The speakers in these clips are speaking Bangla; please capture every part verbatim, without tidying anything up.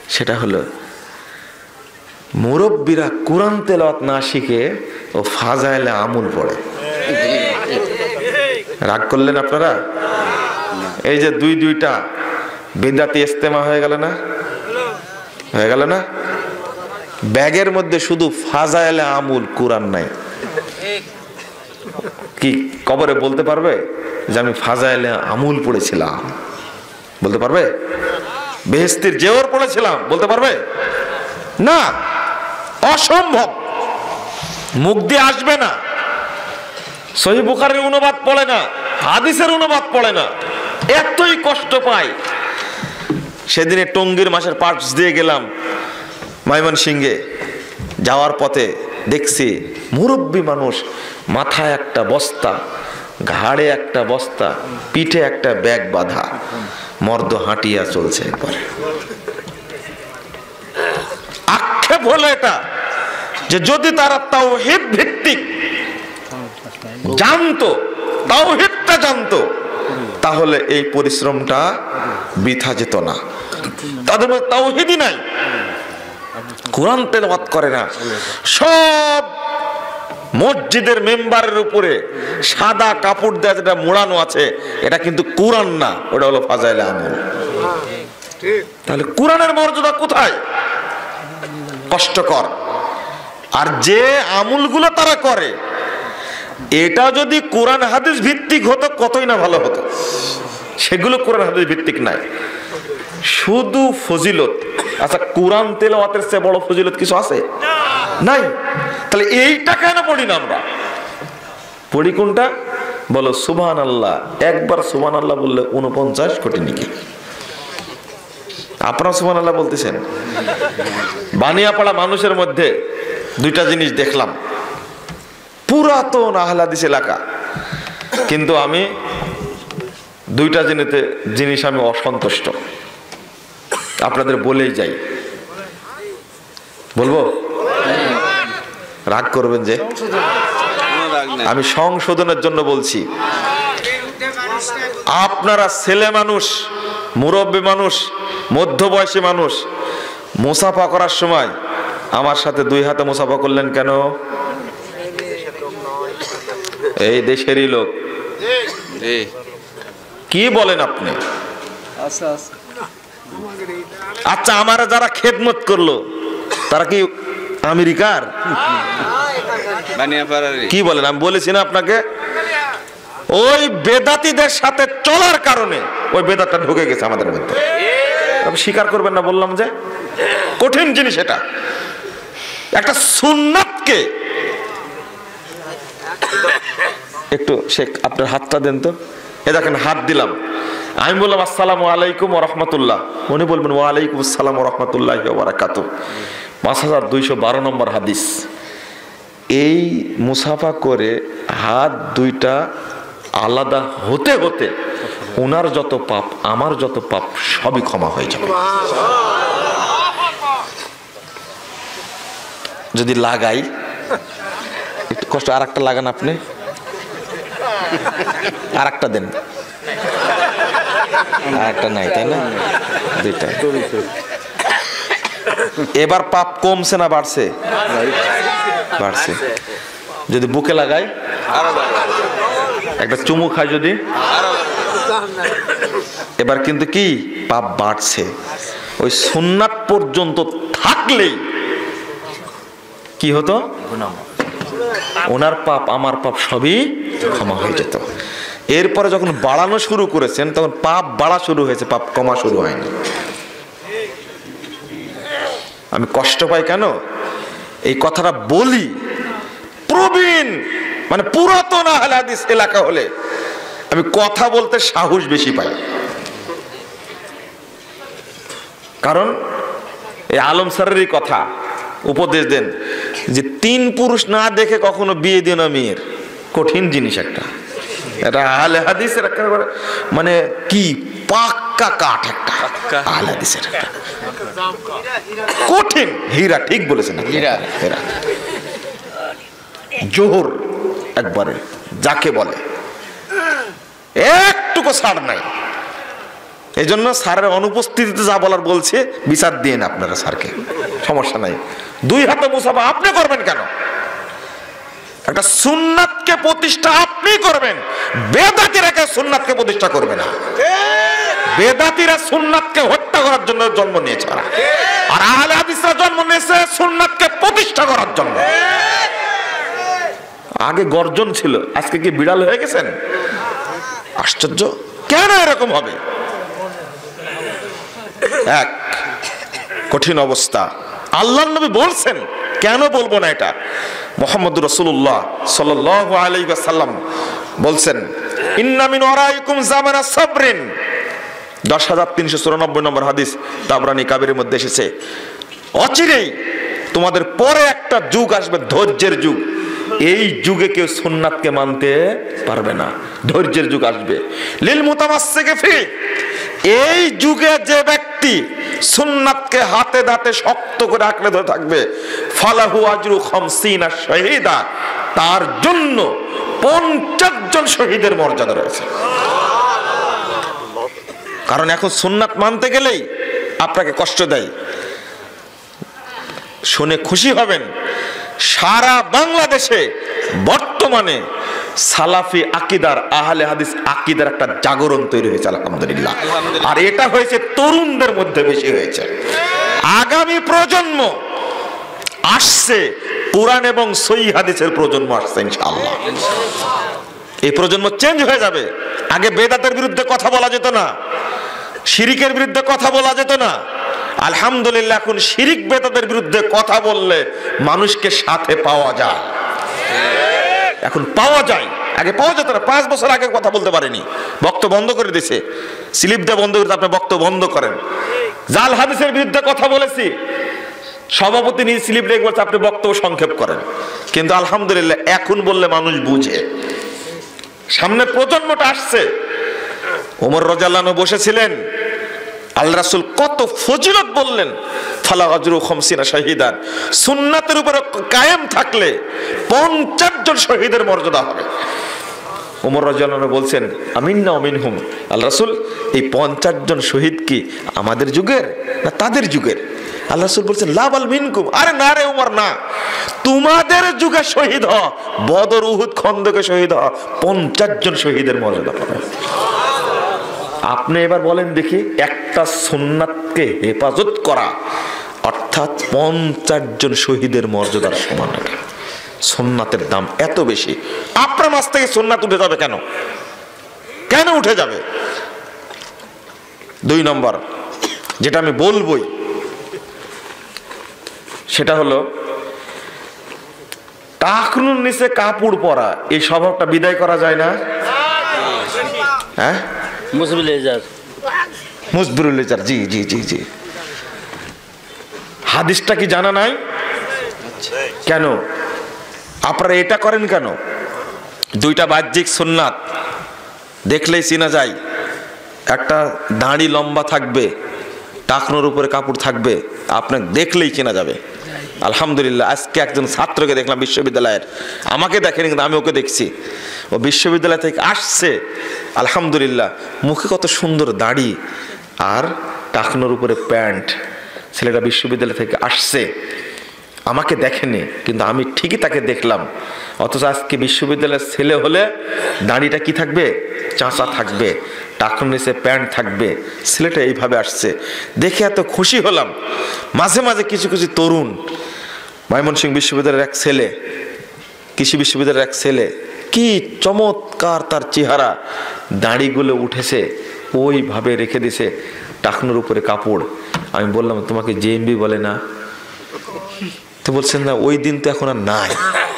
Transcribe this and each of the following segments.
সেটা হলো মুরব্বীরা কোরআন তেলাওয়াত না শিখে ও ফাজাইলে আমল পড়ে। রাগ করলেন আপনারা? এই যে দুই দুইটা বিদআতি ইস্তেমা হয়ে গেল না, হয়ে গেল না? ব্যাগের মধ্যে শুধু ফাজাইলে আমল, কোরআন নাই। কি কবরে বলতে পারবে যে আমি ফাজাইলে আমল পড়েছিলাম? বলতে পারবে? বেহেশতের জেওর পড়েছিলাম বলতে পারবে না? অসম্ভব, মুখ দিয়ে আসবে না। সহিহ বুখারীর অনুবাদ পড়ে না, হাদিসের অনুবাদ পড়ে না, এতই কষ্ট পায়। সেদিনে টঙ্গীর মাসের পাশ দিয়ে গেলাম ময়মনসিংহে, যাওয়ার পথে দেখছি মুরব্বী মানুষ, মাথায় একটা বস্তা, ঘাড়ে একটা বস্তা, পিঠে একটা ব্যাগ বাঁধা, মর্দ হাঁটিয়া চলছে। একবারে আক্ষেপ হলো এটা যে যদি তারা তাওহীদ ভিত্তিক জানতো, তাওহীদটা জানতো, তাহলে এই পরিশ্রমটা বৃথা যেত না। তাদের মধ্যে তাওহীদই নাই, কোরআন তেলাওয়াত করে না। সব মসজিদের মেম্বারের উপরে সাদা কাপড় দেওয়া যেটা মোড়ানো আছে, এটা কিন্তু কোরআন না, ওটা হলো ফাজাইলে আমল। তাহলে কোরআনের মর্যাদা কোথায়? কষ্টকর। আর যে আমলগুলো তারা করে, এটা যদি কোরআন হাদিস ভিত্তিক হতো কতই না ভালো হতো। সেগুলো কোরআন হাদিস ভিত্তিক নাই, শুধু ফজিলত। আচ্ছা, কোরআন তেলাওয়াতের চেয়ে বড় ফজিলত কিছু আছে? নাই। তাহলে এইটা কেন পড়ি না আমরা? পড়ি কোনটা? বলো সুবহানাল্লাহ। একবার সুবহানাল্লাহ বললে উনপঞ্চাশ কোটি নেকি। আপনারা সুবহানাল্লাহ বলতেছেন। বানিয়াপাড়া মানুষের মধ্যে দুইটা জিনিস দেখলাম, পুরাতন আহলে হাদিস এলাকা, কিন্তু আমি দুইটা জিনিসে জিনিস আমি অসন্তুষ্ট। আপনাদের বলেই যাই, বলবো? রাগ করবেন যে? আমি সংশোধনের জন্য বলছি। আপনারা ছেলে মানুষ, মুরব্বী মানুষ, মধ্যবয়সী মানুষ, মুসাফা করার সময় আমার সাথে দুই হাতে মুসাফা করলেন কেন? এই দেশেরই লোক। কি বলেন আপনি? আচ্ছা, আমারা যারা খেদমত করলো তারা কি আমেরিকার? কি বলেন? আমি বলেছি না আপনাকে, ওই বেদাতীদের সাথে চলার কারণে ওই বেদাতটা ঢুকে গেছে আমাদের মধ্যে। আপনি স্বীকার করবেন না? বললাম যে কঠিন জিনিস এটা। একটা সুন্নাতকে একটু শেখ আপনার হাতটা দেন তো। এ দেখেন, হাত দিলাম, আমি বললাম আসসালামু আলাইকুম ওয়া রাহমাতুল্লাহ, উনি বলবেন ওয়া আলাইকুম আসসালাম ওয়া রাহমাতুল্লাহি ওয়া বারাকাতুহু। পাঁচ হাজার দুইশো বারো নম্বর হাদিস। এই মুসাফা করে হাত দুইটা আলাদা হতে হতে ওনার যত পাপ, আমার যত পাপ সবই ক্ষমা হয়ে যাবে। যদি লাগাই একটু কষ্ট, আর একটা লাগান আপনি, আর একটা দেন, আর একটা নাই, তাই না? দুইটা। এবার পাপ কমছে না বাড়ছে? বাড়ছে। যদি বুকে লাগাই, একটা চুমু খাই যদি, এবার কিন্তু কি পাপ বাড়ছে। ওই সুন্নাত পর্যন্ত থাকলেই কি হতো? ওনার পাপ আমার পাপ সবই ক্ষমা হয়ে যেত। এরপরে যখন বাড়ানো শুরু করেছেন তখন পাপ বাড়া শুরু হয়েছে, পাপ কমা শুরু হয়নি। আমি কষ্ট পাই কেন? এই কথাটা বলি, প্রবীণ মানে পুরাতন আহলে হাদিস এলাকা হলে আমি কথা বলতে সাহস বেশি পাই। কারণ এই আলম স্যারেরই কথা উপদেশ দেন যে তিন পুরুষ না দেখে কখনো বিয়ে দিও না মেয়ের। কঠিন জিনিস একটা, এটা আহলে হাদিসের একেবারে মানে কি পাক্কা কাঠ একটা আহলে হাদিসের একটা কঠিন হীরা। ঠিক বলেছেন, হীরা হীরা জোহর একবারে যাকে বলে, একটুকু ছাড় নাই। এই জন্য স্যারের অনুপস্থিতিতে যা বলার বলছে বিচার দিন আপনারা স্যারকে, সমস্যা নাই। দুই হাতে মুসাফা আপনি করবেন কেন? একটা সুন্নাতকে প্রতিষ্ঠা আপনি করবেন, বেদাতিরা কে সুন্নাতকে প্রতিষ্ঠা করবে না। বেদাতিরা সুন্নাতকে হত্যা করার জন্য জন্ম নিয়েছে, আর আহলে হাদিসরা জন্ম নিয়েছে সুন্নাতকে প্রতিষ্ঠা করার জন্য। আগে গর্জন ছিল, আজকে কি বিড়াল হয়ে গেছেন? আশ্চর্য, কেন এরকম হবে? এক কঠিন অবস্থা। আল্লাহর নবী বলছেন, কেন বলবো না এটা? মুহাম্মদুর রাসূলুল্লাহ সাল্লাল্লাহু আলাইহি ওয়াসাল্লাম বলছেন, ইন্না মিন ওয়ারাইকুম জামানা সাবরিন, দশ হাজার তিনশো চুরানব্বই নম্বর হাদিস তাবরানী কাবিরের মধ্যে এসেছে। অচিরেই তোমাদের পরে একটা যুগ আসবে, ধৈর্যের যুগ। এই যুগে কেউ সুন্নাতকে মানতে পারবে না, ধৈর্যের যুগ আসবে। লিল মুতামাসসিকি ফি, এই যুগে যে ব্যক্তি সুন্নাতকে হাতে দাঁতে শক্ত করে আঁকড়ে ধরে থাকবে, ফালাহু আজরু খামসিনা শাহীদা, তার জন্য পঞ্চাশ জন শহীদের মর্যাদা রয়েছে। কারণ এখন সুন্নাত মানতে গেলেই আপনাকে কষ্ট দেয়। শুনে খুশি হবেন, সারা বাংলাদেশে বর্তমানে সালাফি আকীদার, আহলে হাদিস আকীদার একটা জাগরণ তৈরি হয়েছে আলহামদুলিল্লাহ। আর এটা হয়েছে তরুণদের মধ্যে বেশি হয়েছে। আগামী প্রজন্ম আসছে, কুরআন এবং সহিহ হাদিসের প্রজন্ম আসছে ইনশাআল্লাহ। এই প্রজন্ম চেঞ্জ হয়ে যাবে। আগে বেদাতের বিরুদ্ধে কথা বলা যেত না, শিরিকের বিরুদ্ধে কথা বলা যেত না। আলহামদুলিল্লাহ এখন শিরিক বেদাতের বিরুদ্ধে কথা বললে মানুষকে সাথে পাওয়া যায়, এখন পাওয়া যায়। আগে পাওয়া যেত না, পাঁচ বছর আগে কথা বলতে পারেনি, বক্তব্য বন্ধ করে দিয়েছে, স্লিপ দিয়ে বন্ধ করে আপনি বক্তব্য বন্ধ করেন। জাল হাদিসের বিরুদ্ধে কথা বলেছি, সভাপতি নিয়ে স্লিপ রেখে বলছে আপনি বক্তব্য সংক্ষেপ করেন। কিন্তু আলহামদুলিল্লাহ এখন বললে মানুষ বুঝে। সামনের প্রজন্মটা আসছে। ওমর রাদিয়াল্লাহু আনহু বসেছিলেন, আল্লাহ রাসূল কত ফজিলত বললেন, ফালা আজরু খামসিনা শাহীদান, সুন্নাতের উপরে কায়েম থাকলে পঞ্চাশ জন শহীদের মর্যাদা হবে। ওমর রাদিয়াল্লাহু আনহু বলছেন, আমিন্না ওয়া মিনহুম, আল্লাহ রাসূল এই পঞ্চাশ জন শহীদ কি আমাদের যুগের না তাদের যুগের? আল্লাহ রাসূল বলছেন, লা বাল মিনকুম, আরে না রে ওমর না, তোমাদের যুগে শহীদ হ, বদর উহুদ খন্দকে শহীদ হ, পঞ্চাশ জন শহীদের মর্যাদা পাবে। আপনি এবার বলেন দেখি, একটা সুন্নাতকে হেফাজত করা অর্থাৎ পঞ্চাশ জন শহীদের মর্যাদার সমান। সুন্নাতের দাম এত বেশি, আপনার মাঝ থেকে সুন্নাত উঠে যাবে কেন? কেন উঠে যাবে? দুই নম্বর যেটা আমি বলবই সেটা হলো টাকনুর নিচে কাপড় পরা, এই স্বভাবটা বিদায় করা যায় না? হ্যাঁ, মুসবিরুল ইজার, জি জি জি জি হাদিসটা কি জানা নাই? কেন আপনারা এটা করেন কেন? দুইটা বাহ্যিক সুন্নাত দেখলেই চেনা যায়। একটা দাড়ি লম্বা থাকবে, টাকনোর উপরে কাপড় থাকবে, আপনাকে দেখলেই চেনা যাবে। আলহামদুলিল্লাহ আজকে একজন ছাত্রকে দেখলাম বিশ্ববিদ্যালয়ের, আমাকে দেখেনি কিন্তু আমি ওকে দেখছি, ও বিশ্ববিদ্যালয় থেকে আসছে। আলহামদুলিল্লাহ মুখে কত সুন্দর দাড়ি আর টাকনোর উপরে প্যান্ট। ছেলেটা বিশ্ববিদ্যালয় থেকে আসছে, আমাকে দেখেনি কিন্তু আমি ঠিকই তাকে দেখলাম। অথচ আজকে বিশ্ববিদ্যালয়ের ছেলে হলে দাড়িটা কি থাকবে? চাঁচা থাকবে, টাকনোর নিচে প্যান্ট থাকবে। ছেলেটা এইভাবে আসছে, দেখে এত খুশি হলাম। মাঝে মাঝে কিছু কিছু তরুণ, ময়মনসিংহ বিশ্ববিদ্যালয়ের এক ছেলে, কৃষি বিশ্ববিদ্যালয়ের এক ছেলে, কি চমৎকার তার চেহারা, দাড়িগুলো উঠেছে, ওইভাবে রেখে দিছে, টাকনোর উপরে কাপড়। আমি বললাম তোমাকে জেএমবি বলে না? তো বলছেন না, ওই দিন তো এখন আর নাই,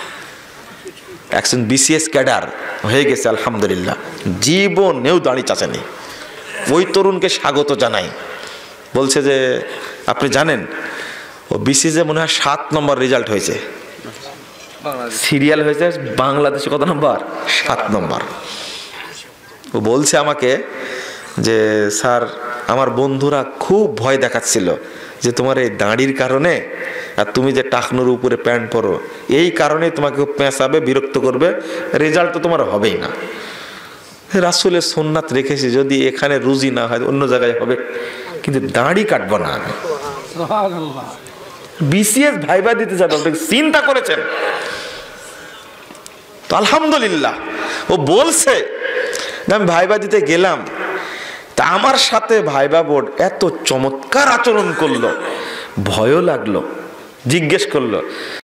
একজন বিসিএস ক্যাডার হয়ে গেছে আলহামদুলিল্লাহ, জীবনেও দাড়ি চাচানি। ওই তরুণকে স্বাগত জানাই। বলছে যে আপনি জানেন ও বিসিএসে মনে হয় সাত নম্বর রেজাল্ট হয়েছে, সিরিয়াল হয়েছে বাংলাদেশে কত নম্বর? সাত নম্বর। ও বলছে আমাকে যে স্যার আমার বন্ধুরা খুব ভয় দেখাচ্ছিল যে তোমার এই দাড়ির কারণে আর তুমি যে টাকনোর উপরে প্যান্ট পরো, এই কারণে তোমাকে পেঁচাবে, বিরক্ত করবে, রেজাল্ট তো তোমার হবেই না। রাসূলের সুন্নাত রেখেছি, যদি এখানে রুজি না হয় অন্য জায়গায় হবে, কিন্তু দাড়ি কাটবো না আমি। বিসিএস ভাইবা দিতে যাবে, আপনি চিন্তা করেছেন? তো আলহামদুলিল্লাহ ও বলছে আমি ভাইবা দিতে গেলাম, তা আমার সাথে ভাইবা বোর্ড এত চমৎকার আচরণ করলো, ভয়ও লাগলো, জিজ্ঞেস করলো